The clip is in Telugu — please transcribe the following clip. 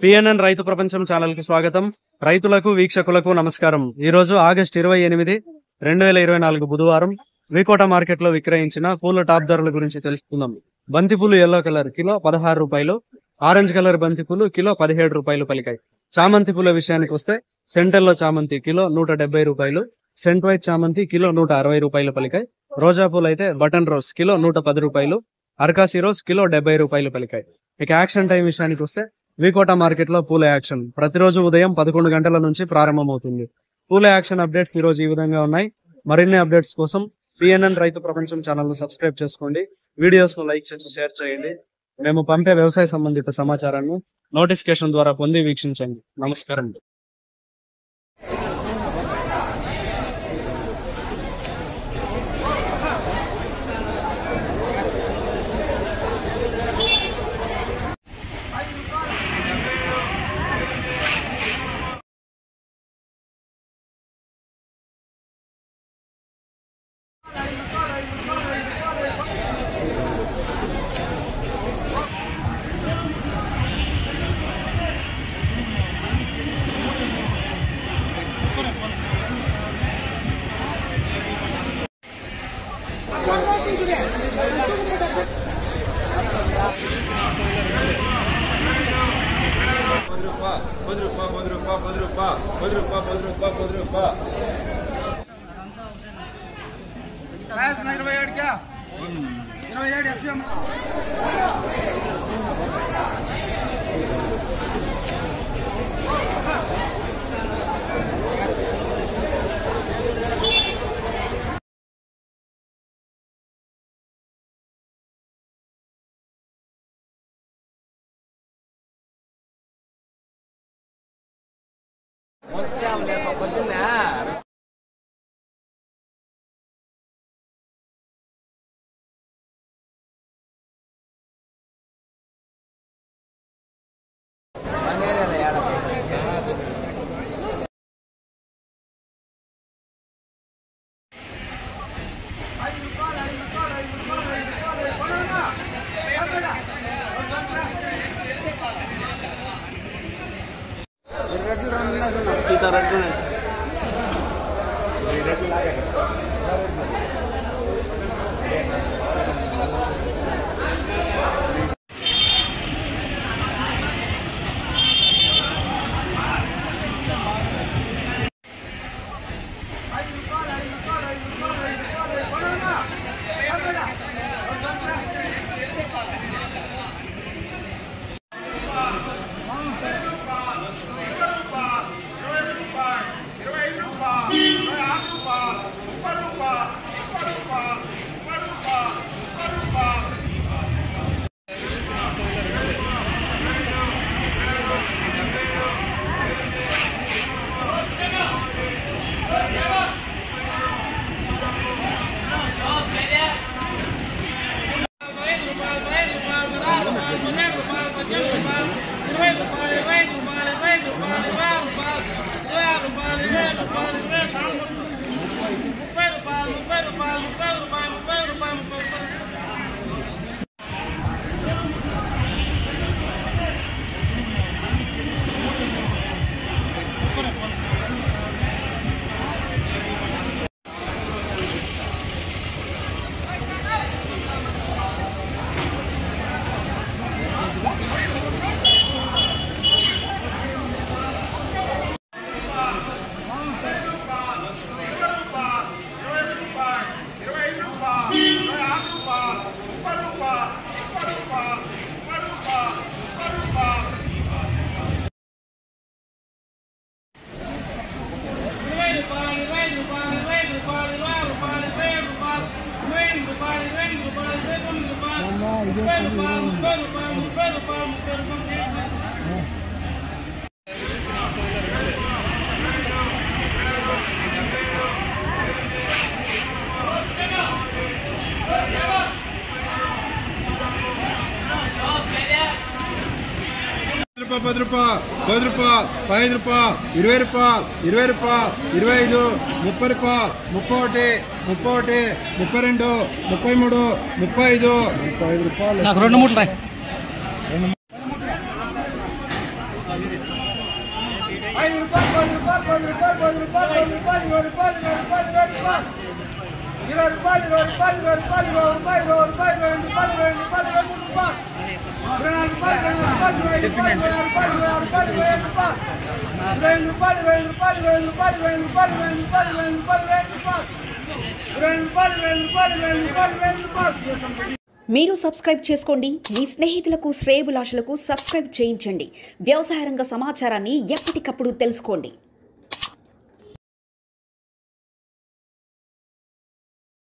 పిఎన్ఎన్ రైతు ప్రపంచం ఛానల్ కి స్వాగతం. రైతులకు వీక్షకులకు నమస్కారం. ఈ రోజు ఆగస్టు 28, 2024 బుధవారం వికోట మార్కెట్ లో విక్రయించిన పూల టాప్ ధరల గురించి తెలుసుకుందాం. బంతిపూలు ఎల్లో కలర్ కిలో 16 రూపాయలు, ఆరెంజ్ కలర్ బంతిపూలు కిలో 17 రూపాయలు పలికాయి. చామంతి పూల విషయానికి వస్తే సెంటర్లో చామంతి కిలో 170 రూపాయలు, సెంట్ వైట్ చామంతి కిలో 160 రూపాయలు పలికాయి. రోజా పూలు అయితే బటన్ రోజ్ కిలో 110 రూపాయలు, అర్కాసి రోజ్ కిలో 70 రూపాయలు పలికాయి. ఇక యాక్షన్ టైం విషయానికి వస్తే వికోట మార్కెట్ లో పూల యాక్షన్ ప్రతిరోజు ఉదయం 11 గంటల నుంచి ప్రారంభమవుతుంది. పూల యాక్షన్ అప్డేట్స్ ఈ రోజు ఈ విధంగా ఉన్నాయి. మరిన్ని అప్డేట్స్ కోసం పిఎన్ఎన్ రైతు ప్రపంచం ఛానల్ ను సబ్స్క్రైబ్ చేసుకోండి. వీడియోస్ ను లైక్ చేసి షేర్ చేయండి. మేము పంపే వ్యవసాయ సంబంధిత సమాచారాన్ని నోటిఫికేషన్ ద్వారా పొంది వీక్షించండి. నమస్కారం. ₹10, ₹10, ₹15, ₹20, ₹20, ₹25, ₹30, ₹31, ₹32, ₹33, ₹35. నాకు 2 మూటలు మీరు సబ్స్క్రైబ్ చేసుకోండి. మీ స్నేహితులకు శ్రేయోభిలాషులకు సబ్స్క్రైబ్ చేయించండి. వ్యవసాయ రంగ సమాచారాన్ని ఎప్పటికప్పుడు తెలుసుకోండి.